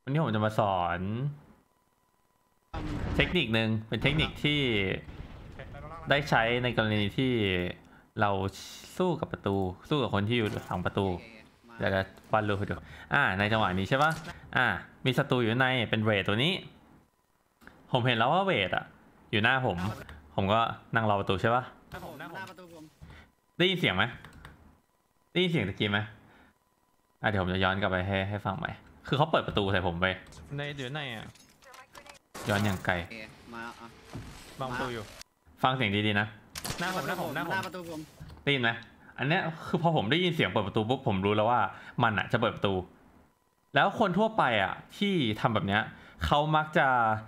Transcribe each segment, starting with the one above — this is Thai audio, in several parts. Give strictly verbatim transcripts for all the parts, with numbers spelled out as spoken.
วันนี้ผมจะมาสอนเทคนิคหนึ่งเป็นเทคนิคที่ได้ใช้ในกรณีที่เราสู้กับประตูสู้กับคนที่อยู่ฝั่งประตูเดี๋ยวจะวาดรูปให้ดูอ่าในจังหวะนี้ใช่ปะอ่ามีศัตรูอยู่ในเป็นเวทตัวนี้ผมเห็นแล้วว่าเวทอ่ะอยู่หน้าผมผมก็นั่งรอประตูใช่ปะได้ยินเสียงไหมได้ยินเสียงตะกี้ไหมอ่ะเดี๋ยวผมจะย้อนกลับไปให้ให้ฟังใหม่คือเขาเปิดประตูใส่ผมไปในเดี๋ยวในอ่ะย้อนอย่างไกลมาบังประตูอยู่ฟังเสียงดีๆนะหน้าผมหน้าผมหน้าผมประตูผมได้ยินไหมอันเนี้ยคือพอผมได้ยินเสียงเปิดประตูปุ๊บผมรู้แล้วว่ามันอ่ะจะเปิดประตูแล้วคนทั่วไปอ่ะที่ทำแบบเนี้ยเขามักจะ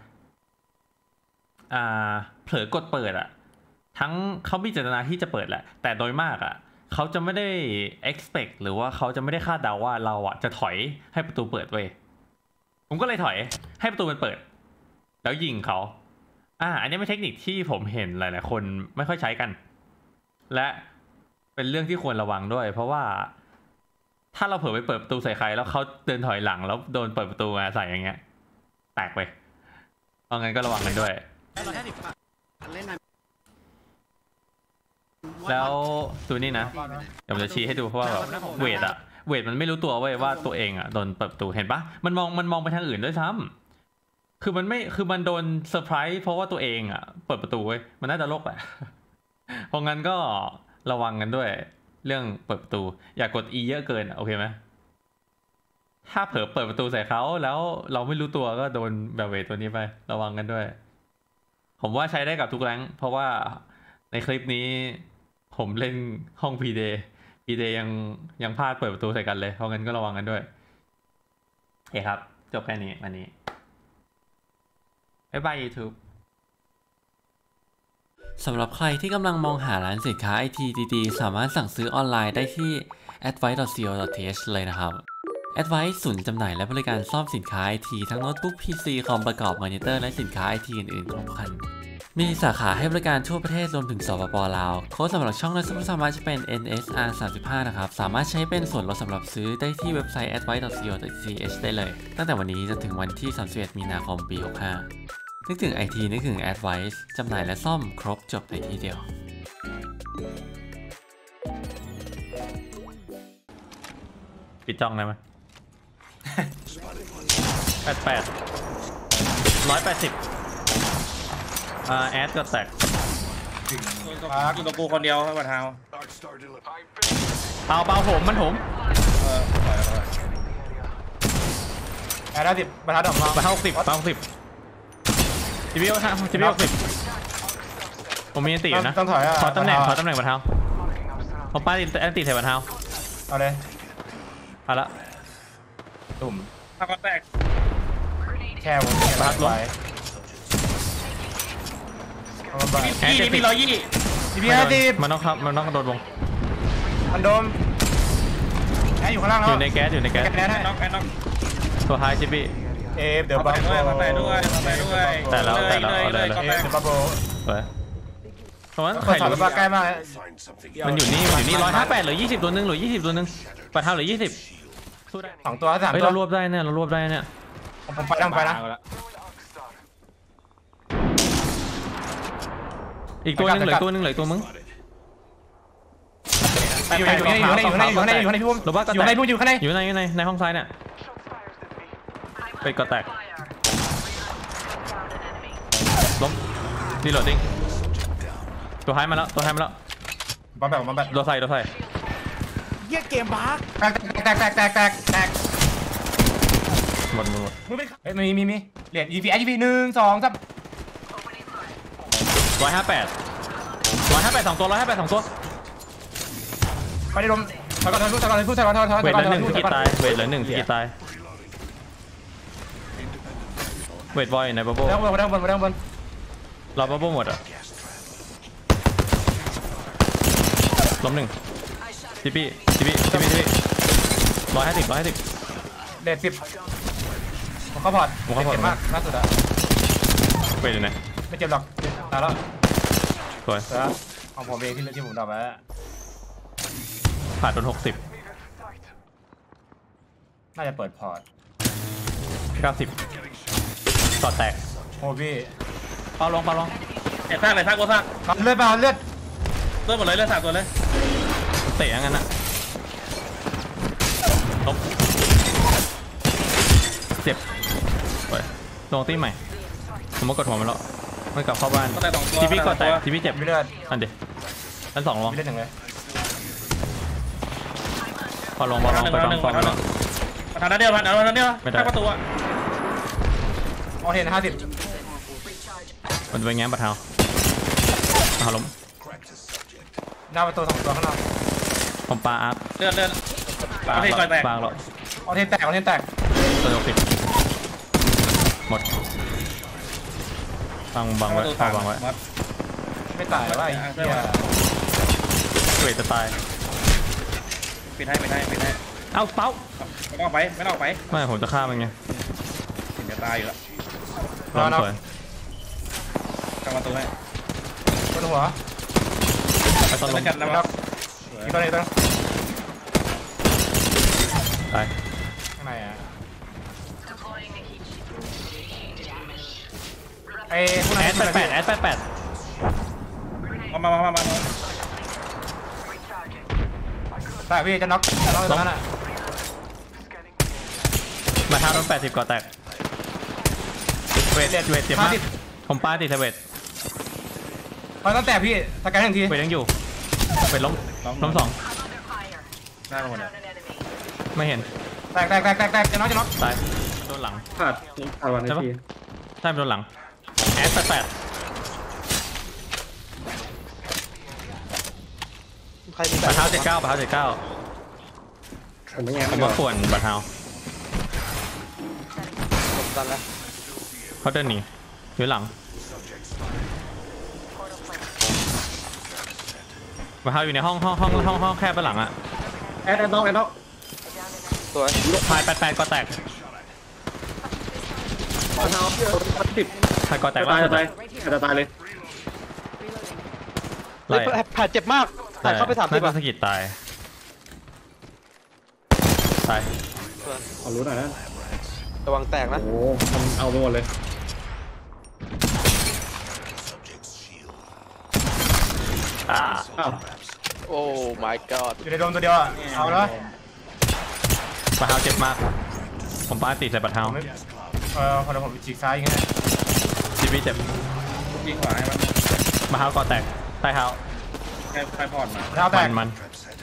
อ่าเผลอกดเปิดอ่ะทั้งเขามีเจตนาที่จะเปิดแหละแต่โดยมากอ่ะเขาจะไม่ได้ expect หรือว่าเขาจะไม่ได้คาดเดาว่าเราอ่ะจะถอยให้ประตูเปิดเว้ยผมก็เลยถอยให้ประตูมันเปิดแล้วยิงเขาอ่าอันนี้เป็นเทคนิคที่ผมเห็นหลายๆคนไม่ค่อยใช้กันและเป็นเรื่องที่ควรระวังด้วยเพราะว่าถ้าเราเผลอไปเปิดประตูใส่ใครแล้วเขาเดินถอยหลังแล้วโดนเปิดประตูมาใส่อย่างเงี้ยแตกไปเอางั้นก็ระวังกันด้วยแล้วตัวนี้นะเดี๋ยวผมจะชี้ให้ดูเพราะว่าแบบเวทอะเวทมันไม่รู้ตัวเว้ยว่าตัวเองอะโดนเปิดประตูเห็นปะมันมองมันมองไปทางอื่นด้วยซ้ำคือมันไม่คือมันโดนเซอร์ไพรส์เพราะว่าตัวเองอะเปิดประตูเว้ยมันน่าจะโลกแหละเพราะงั้นก็ระวังกันด้วยเรื่องเปิดประตูอย่ากด E เยอะเกินโอเคไหมถ้าเผลอเปิดประตูใส่เขาแล้วเราไม่รู้ตัวก็โดนแบบเวทตัวนี้ไประวังกันด้วยผมว่าใช้ได้กับทุกแรงเพราะว่าในคลิปนี้ผมเล่นห้อง พี เดย์ พี เดย์ ยังยังพลาดเปิดประตูใส่กันเลยเพราะงั้นก็ระวังกันด้วยโอเคครับจบแค่นี้วันนี้บ๊ายบาย YouTube สำหรับใครที่กำลังมองหาร้านสินค้าไอทีดีๆสามารถสั่งซื้อออนไลน์ได้ที่ แอดไวซ์ ดอท ซี โอ ดอท ที เอช เลยนะครับ Advice ศูนย์จำหน่ายและบริการซ่อมสินค้าไอทีทั้งโน้ตบุ๊ก พี ซี คอมประกอบมอนิเตอร์และสินค้าไอทีอื่นๆครบครันมีสาขาให้บริการทั่วประเทศรวมถึงสปป.ลาวโค้ดสำหรับช่องและสามารถจะเป็น เอ็น เอส อาร์ สามสิบห้า นะครับสามารถใช้เป็นส่วนลดสำหรับซื้อได้ที่เว็บไซต์ แอดไวซ์ ดอท ซี โอ ดอท ที เอช ได้เลยตั้งแต่วันนี้จนถึงวันที่สามสิบเอ็ดมีนาคมปีหกสิบห้านึกถึง ไอ ที นึกถึง Advice จำหน่ายและซ่อมครบจบในที่เดียวปิดจ้องได้ไหมแปดแปดร้อยแปดสิบอ่าแอดก็แตกอยู่กับกูคนเดียวให้มาเท้าเปล่าเปล่าผมมันผมเออแอดได้สิบมาเท้าดอกมามาเท้าหกสิบมาหกสิบจีบีโอท่าจีบีโอสิบผมมีอันตีนะต้องถอยอ่ะขอตำแหน่งขอตำแหน่งมาเท้าผมป้าติดอันตีใส่มาเท้าเอาเลยเอาละตุ่มถ้าก็แตกแค่ผมพัดไว้ยี่มีร้อยยี่ยี่ห้าสิบมันต้องครับมันต้องโดนวงมันโดนแค่อยู่ข้างล่างแล้วอยู่ในแก๊สอยู่ในแก๊สแก๊สน็อกแก๊สน็อกตัวท้ายจิบีเอฟเดี๋ยวบัฟด้วยมาไปด้วยมาไปด้วยแต่แล้วแต่แล้วเอาเลยเลยเอฟเดี๋ยวบัฟโบเฮ้ยเพราะว่าใครรู้ว่าใกล้มากมันอยู่นี่มันอยู่นี่ร้อยห้าแปดหรือยี่สิบตัวนึงหรือยี่สิบตัวนึงปะเท่าหรือยี่สิบสองตัวสามตัวเรารวบได้เนี่ยเรารวบได้เนี่ยผมไปทำไปนะอีกตัวนึงเหลือตัวนึงเหลือตัวมึงอยู่ในอยู่ในอยู่ในอยู่ในอยู่ในอยู่ในพุ่มอยู่ในพุ่มอยู่ข้างในอยู่ในอยู่ในในห้องซ้ายเนี่ยไปกดแตกล้มดีโหลดดิ้งตัวท้ายมาแล้วตัวท้ายมาแล้วมาแบบมาแบบตัวใส่ตัวใส่เยี่ยเกมบั๊กแตกแตกแตกแตกแตกแตกหมดหมดมึงเป็นเฮ้ยมีมีมีเหรียญ อี พี อี พี หนึ่งสองสามร้อยห้าแปดร้อยห้าแปดสองตัวร้อยห้าแปดสองตัวไม่ได้ลมถอยก่อนถอยก่อนถอยก่อนถอยก่อนถอยก่อนเวทเหลือหนึ่งสกิลตายเวทเหลือหนึ่งสกิลตายเวทบอยในบับเบิ้ลบนบนบนบนบนรอบับเบิ้ลหมดอ่ะล้มหนึ่งจีบีจีบีจีบีจีบีร้อยห้าสิบร้อยห้าสิบเด็ดสิบผมเข้าพอร์ตผมเข้าพอร์ตมากล่าสุดอะเวทอยู่ไหนไม่เจ็บหรอกตายแล้วสวยของผมเองที่ที่ผมทำไว้ผ่านโดนหกสิบน่าจะเปิดพอร์ตเก้าสิบกอดแตกโอ้พี่เปาลงเปาลงเอ็ดซากเลยซากกูซากเอาเลือดมาเอาเลือดเลือดหมดเลยเลือดสามตัวเลยเตะอย่างนั้นนะลบเจ็บไปลงตีใหม่ผมมากดหัวมันแล้วไม่กลับเข้าบ้านก็แต่สองตัวทีพีกอดแตกทีพีเจ็บมีเลือดอันเดียวอันสองลงมีเลือดหนึ่งเลยพอลงพอลงไปลงพอลงมาทางนั้นเดียวมาทางนั้นเดียวไม่ได้ข้างประตูอะออเทนห้าสิบมันไปแง้มปะเท้าเอาล้มหน้าประตูสองตัวข้างนอกผมปาอาร์ตเลือดเลือดปาเอาที่ก่อนแตกปาแล้วออเทนแตกออเทนแตกตัวหกสิบหมดบังบังไว้เอาบังไว้ไม่ตายแล้วไอ้เหี้ยเวทจะตายปิดให้ปิดให้ปิดให้เอ้าเป้าไม่ต้องออกไปไม่ต้องออกไปไม่ผมจะฆ่ามันไงถึงจะตายอยู่แล้วรอสวยกางประตูให้บนหัวไปต้นลไม่มกันนะคครัรับบ อีกตัวหนึงอีกตัวหนึงตายข้างในอ่ะไอ้พวกแอนั้นดแปดแปดแอดแปดแปดมามามามามาแต่พี่จะน็อกจะน็อกตรงนั้นอ่ะมาท้าโดนแปดสิบก่อแตกเวทเวทเจ็บมากผมปาติดเวทพอตั้งแต่พี่สแกนหนึ่งทีเวทยังอยู่เวทล้มล้มสองหน้าหมดเลยไม่เห็นแตกแตกแตกแตกแตกจะน็อกจะน็อกตายโดนหลังขาดขาดวันใช่ปะใช่โดนหลังแอดแปดแปดใครมีบาเท้าเจ็ดเก้าบาเท้าเจ็ดเก้าผมไม่แง่ผมว่าควรบาเท้าผมกันแล้วเขาเดินหนีอยู่หลังบาเท้าอยู่ในห้องห้องห้องห้องห้องแคบไปหลังอะแอดแอดด็อกแอดด็อกสวยพายแปดแปดก็แตกเอาเท้าสิบพายก็แตกตายล่าสุดตายจะตายเลยเฮ้ยไล่แผลเจ็บมากแต่เข้าไปสามสิบน่าอ่ะจะสะกิดตายตายขอรู้หน่อยนะระวังแตกนะโอ้มันเอาไปหมดเลยอ่าอ้าวโอ้ my god อยู่ในโดมตัวเดียวอ่ะเอาแล้วบาเท้าเจ็บมากผมปาติดใส่บาเท้าผมไม่เออพอเดี๋ยวผมฉีกซ้ายอย่างเงี้ยทีวีเจ็บยิงขวาให้มันบาเท้าก็แตกใต้เท้าแค่ใครพอดมาเท้าแตมักนมัน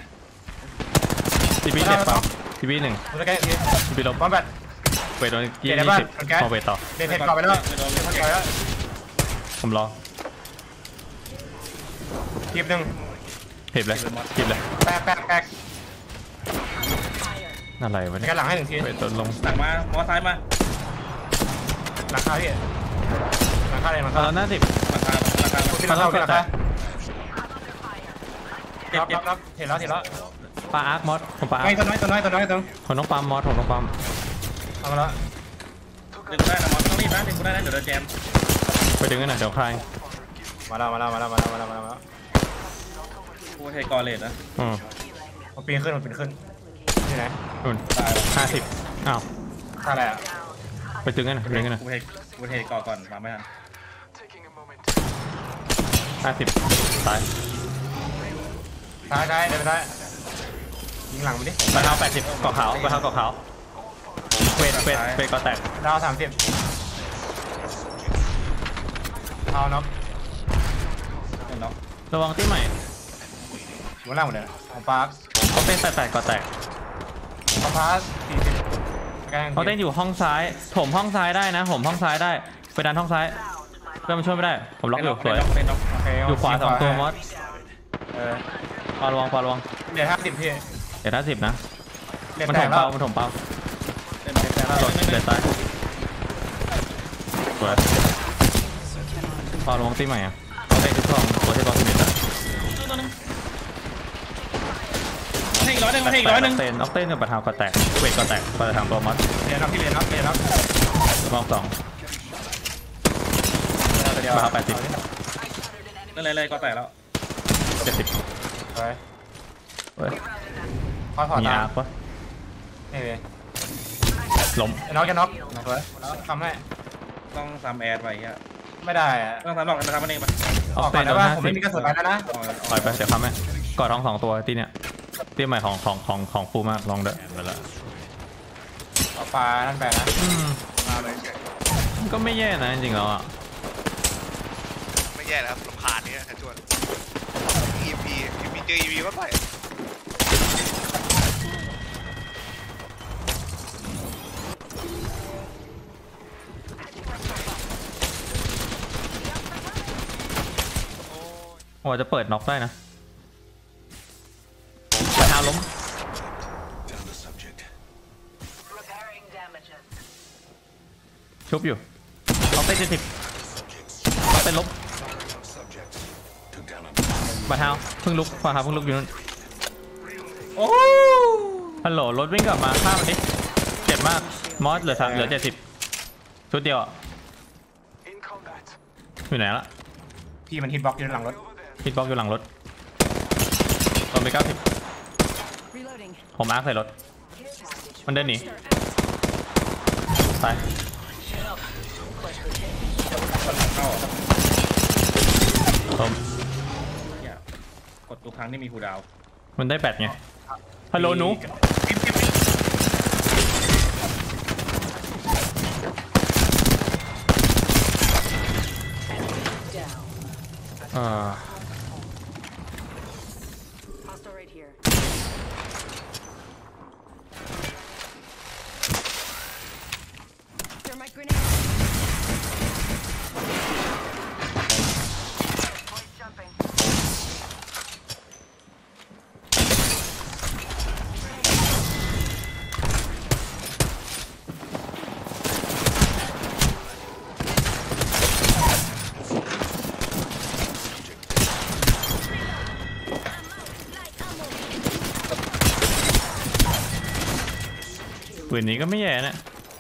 ทีวีเจ็บเปล่าทีวีหนึ่งผมสแกนอีกทีทีวีลบบอลแบตเวทโดนยี่เดี๋ยวได้สิบป่ะแก๊สพอเวทต่อเดนเทนกลับไปแล้วเดนเทนกลับไปแล้วผมรอทีมหนึ่งเห็บเลยเก็บเลยแตกแตกแตกอะไรวะสเนี่แกยนหลังให้หนึ่งทีเวทโดนลงหลังมามอซ้ายมาหลังคาพี่หลังคาเลยหลังตอคานนั้นหน้าสิบหลังคาหลังคาพี่หลังคาพี่หลังคาเจ็บรับเจ็รับบรับเห็นแล้วเห็นแล้วปลาอาร์คมอสผมปลาอาไอ้ร์คตัวน้อยตัวน้อยตัวน้อยตัวผมต้องปั๊มมอสผมต้องปั๊มเอามาแล้วดึงได้นะมอสต้องรีบนะดึงกูได้นะเดี๋ยวโดนแจมไปดึงกันหน่อยเดี๋ยวใครมาแล้วมาแล้วมาแล้วมาแล้วมาแล้วมาแล้วกูเทกอเลตนะอืมมันปีนขึ้นมันปีนขึ้นที่ไหนนู่นตายแล้วห้าสิบอ้าวท่าอะไรอ่ะไปดึงกันหน่อยดึงกันหน่อยกูเทกูเทกอก่อนมาไม่ทันห้าสิบตายซ้ายซ้ายเดินไปซ้ายยิงหลังไปดิปลาเท้าแปดสิบเกาะขาวปลาเท้าเกาะขาวเวทเวทเวทก็แตกดาวสามสิบเอาน็อกเห็นเนาะระวังที่ใหม่อยู่ข้างล่างหมดเลยของปาร์คเขาเต้นแปดแปดก็แตกของปาร์คสี่สิบเขาเต้นอยู่ห้องซ้ายถมห้องซ้ายได้นะผมห้องซ้ายได้ไปดันห้องซ้ายเพื่อนมันช่วยไม่ได้ผมล็อกอยู่สวยเป็นน็อกโอเคอยู่ขวาสองตัวมอสเออปาระวังปาระวังเดี๋ยวห้าสิบพี่เดี๋ยวห้าสิบนะเดี๋ยวมันแตถกมแล้เป้าว มันถมเป้าเป็นเป็นแต่ละหลดเดี๋ยวตายสวยปาระวังตีใหม่อะเขาเต้นทุกช่องตัวที่บอลสิบเอ็ดอะให้อีกร้อยหนึ่งมาให้อีกร้อยหนึ่งเต้นออกเต้นกับปะเท้าก็แตกเวทก็แตกปะเท้าตัวมอสเรียนน็อกพี่เรียนน็อกเรียนน็อกมองสองเดี๋ยวปะเท้าแปดสิบนั่นเลยเลยก็แตกแล้วเจ็ดสิบเฮ้ยเฮ้ยพอถอดมีตาอาร์ปะนี่เลยล้มจะน็อกจะน็อกสวยทำให้ต้องซ้ำแอดไว้อ่ะไม่ได้อะต้องซ้ำหรอกมันทำมันเองไปออออก กเตก่อนโดได้นป่ะห้าผมสิไม่บมีกระสุนไปแล้วนะปล่อยไปเดี๋ยวทำไหมกอดท้องสองตัวที่เนี้ยที่ใหม่ของของของของฟูมากลองเด้อไปละออกปลานั่นไปนะอืมมาเลยก็ไม่แย่นะจริงๆแล้วอ่ะไม่แย่แล้วครับลำพานนี้แค่ชวน อี เอ็ม พี อี เอ็ม พี เจอ อี วี ก็ไปโอ้จะเปิดน็อกได้นะประธานล้มชุบอยู่เอาไปเจ็ดสิบเอาไปล้มประธานเพิ่งลุกประธานเพิ่งลุกอยู่นั่นโอ้ฮัลโหลรถวิ่งกลับมาข้ามมันดิเจ็บมากมอสเหลือสามเหลือเจ็ดสิบชุดเดียวอ่ะอยู่ไหนละพี่มันฮิตบล็อกอยู่หลังรถฮิตบ็อกอยู่หลังรถโดนไปเก้าสิบผมมาร์คใส่รถมันเดินหนีไปเข้าผมเนี่ยกดทุกครั้งที่มีคูลดาวน์มันได้แบตไงฮัลโหลหนูเอ่อ Hostile right here. Thermite grenade. Point jumping. ปืนนี้ก็ไม่แย่นะ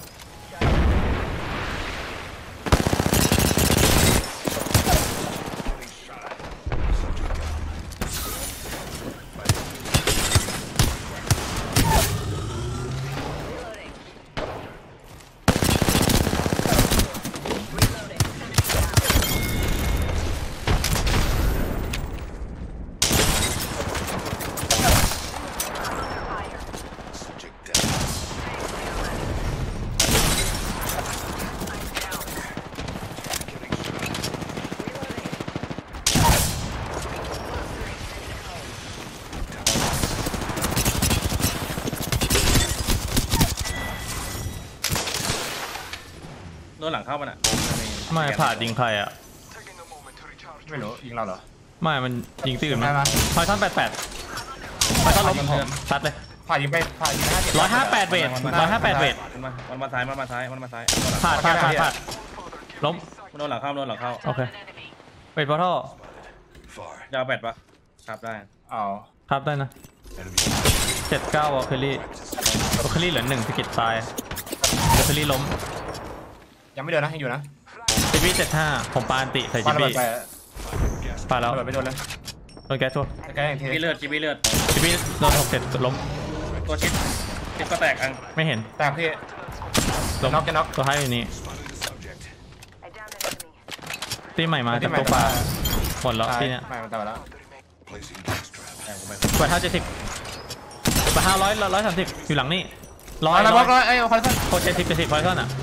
โดนหลังเข้ามันอ่ะไม่ผ่ายิงใครอ่ะไม่รู้ยิงเราเหรอไม่มันยิงตื่นมาได้ปะพอยท่อนแปดแปดพอยท่อนล้มซัดเลยผ่ายิงไปผ่ายิงห้าสิบร้อยห้าแปดเวทร้อยห้าแปดเวทมันมามันมาซ้ายมันมาซ้ายมันมาซ้ายผ่าดผ่าดผ่าดผ่าดล้มมันโดนหลังเข้าโดนหลังเข้าโอเคเวทพอท่อยาวแปดปะครับได้อ๋อครับได้นะเจ็ดเก้าวอลเคลลี่วอลเคลลี่เหลือหนึ่งสกิดตายวอลเคลลี่ล้มยังไม่เดินนะยังอยู่นะจิบบี้เจ็ดห้าผมปาอันติใส่ปาจิบระเบิบี้ดไปปาแล้วระเบิดไปโดนเลยโดนแก๊สทั่วใกล้ๆอย่างทีจีบีเลือดจีบีเลือดจิบบี้โดนหกเจ็ดล้มตัวชิดชิดก็แตกอังไม่เห็นแตกพี่ล้มน็อกจะน็อกตัวท้ายอยู่นี่ I downed an enemy. ตีใหม่มาจากตัวปลาหมดแล้วตายที่เนี้ยไม่มันตายแล้วแตกผมไปกว่าเท่าเจ็ดสิบกว่าห้าร้อยร้อยสามสิบอยู่หลังนี่ร้อยอะไรบร้ล็ออย กร้อยเอ้ยเอาคอนเซ็ปต์โคเจ็ดสิบเจ็ดสิบพอยท่อนอ่ะ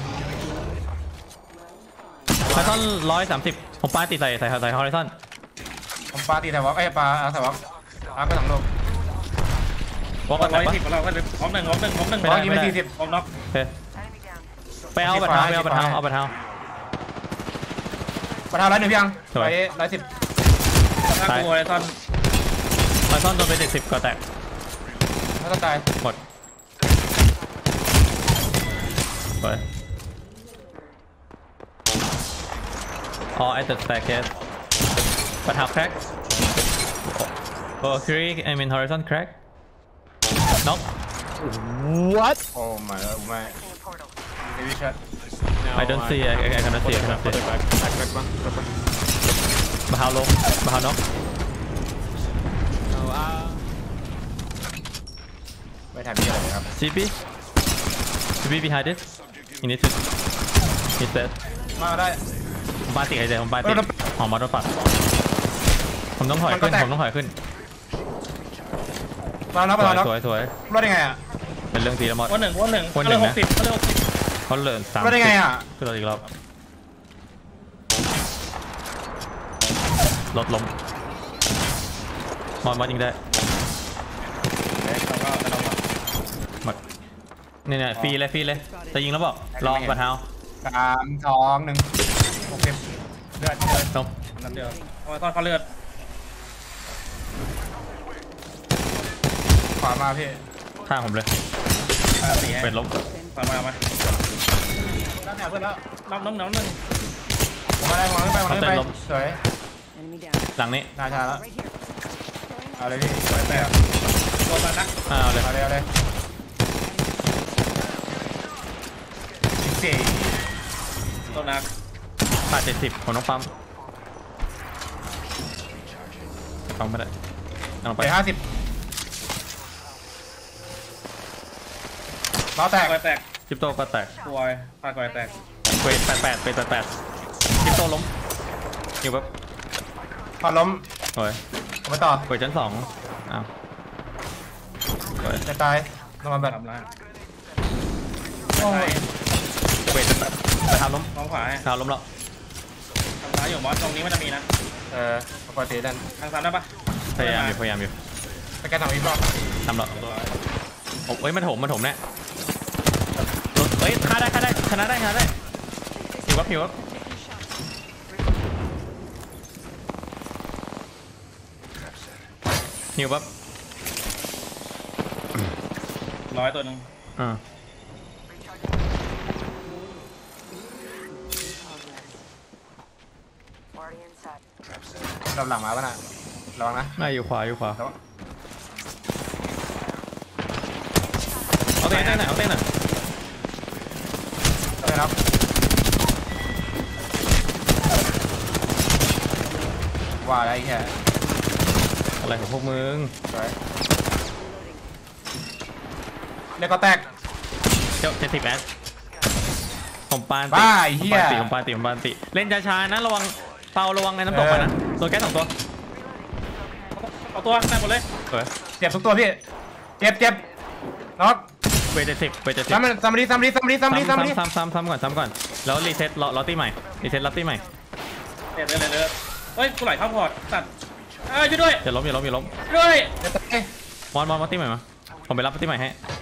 พอยท่อนร้อยสามสิบผมปาติใส่ใส่ใส่ฮอริซอนผมปาตีแต่วอล์กเอ้ยปาเอาแต่วอล์กอาก็ถังลมวอลร้กัอน ยไหนปะสิบเราก็เลยพร้อมหนึ่งพร้อมหนึ่งพร้อมหนึ่งไม่วอได้ล์กยิงไปสี่สิบพร้อมน็อกโอเค Enemy down. ไปเอาบัตรเท้าไปเอาบัตรเท้าเอาบัตรเท้าประธานร้อยหนึ่งพี่ยังสวยร้อยร้อยสิบถ้ากูไอ้ตอนฮอริซอนโดนไปเจ็ดสิบก็แตกถ้าต้องตายหมดสวย All at the staircase บัตรเท้า crack โอ้ Curie I mean horizon crack knock โอ้ไม่แล้วไม่ Opening a portal. เดวิชัด I don't see I I cannot see I cannot see บัตรเท้าลงบัตรเท้า knock ไม่ทำเยอะเลยครับจีพี be behind this you need to hit that มาได้ผมปาติไอเดียผมปาติหอมมาโดนปัดผมต้องถอยขึ้นผมต้องถอยขึ้นมาแล้วสมาวยแล้วสวยสวยรอดได้ไงอ่ะเป็นเรื่องตีละมอดวันหนึ่งวันหนึ่งวันหนึ่งหนะกสิบเขาเลยหกสิบเขาเหลือสามรอดได้ไงอ่ะขึ้นรถอีกรอบรถล้มมอดมอดยิงได้มาเนี่ยเนี่ยฟรีเลยฟรีเลยจะยิงแล้วบอกลองปะเท้าสามสองหนึ่งหกสิบเลือดเลือดตรงนัดเดียวเอาไว้ตอนเขาเลือดขวามาพี่ข้างผมเลยสี่ให้เป็นล้มมามามาด้านไหนเพื่อนแล้วน้องน้องน้องหนึ่งผมมาได้วางขึ้นไปวางขึ้นไปสวย Enemy down. หลังนี้นาชาแล้ว Right here. เอาเลยพี่ไปแปดโดนมานักอ่าเอาเลยเอาเลยเอาเลยสิบสี่โดนนักขาดเจ็ดสิบผมต้องปั๊มปั๊มไม่ได้เอาลงไปไปห้าสิบล้อแตกกอยแตกจิปโต้ก็แตกกอยปากกอยแตกเวทแปดแปดเวทแปดแปดจิปโต้ล้มอยู่แบบพอล้มโอ้ยผมไปต่อเวทชั้นสองอ้าวโอ้ยจะตายลงมาแบบทำร้ายโอ้ยเวทแปดไปทำล้มน้องขวาให้ทำล้มแล้วทำร้ายอยู่มอสตรงนี้มันจะมีนะเออปกติดันทางซ้ำได้ปะพยายามอยู่พยายามอยู่สแกนทางอีกรอบทำแล้วโอ้ยมันโถมมันโถมแน่เฮ้ยฆ่าได้ฆ่าได้ชนะได้ชนะได้หิววับหิววับหิววับร้อยตัวหนึ่งอ่า Already inside. รอบหลังมาป่ะน่ะระวังนะน่าอยู่ขวาอยู่ขวาแล้วเอาเต้นหน่อยเอาเต้นหน่อยได้ครับว่าอะไรแค่อะไรของพวกมึงสวยเรียกก็แตกเจ้าเจ็ดสิบแอสผมปานติบ้าไอ้เหี้ยผมปานติผมปานติผมปานติเล่นช้าๆนะระวังเปาระวังไอ้น้ำตกไปนะโดนแก๊สสองตัวเอาตัวแม่หมดเลยสวยเจ็บทุกตัวพี่เจ็บเจ็บน็อกเวทเจ็ดสิบเวทเจ็ดสิบซ้ำมันซ้ำดิซ้ำดิซ้ำดิซ้ำดิซ้ำดิซ้ำซ้ำซ้ำซ้ำก่อนซ้ำก่อนแล้วรีเซ็ตล็อล็อตตี้ใหม่รีเซ็ตล็อตตี้ใหม่เด็ดเลยเลยเลยเฮ้ยกูไหลเข้าพอร์ตตัดเอ้ยช่วยด้วยอย่าล้มอย่าล้มอย่าล้มช่วยด้วยเดี๋ยวตายมอนมอนล็อตตี้ใหม่มาผมไปรับล็อตตี้ใหม่ให้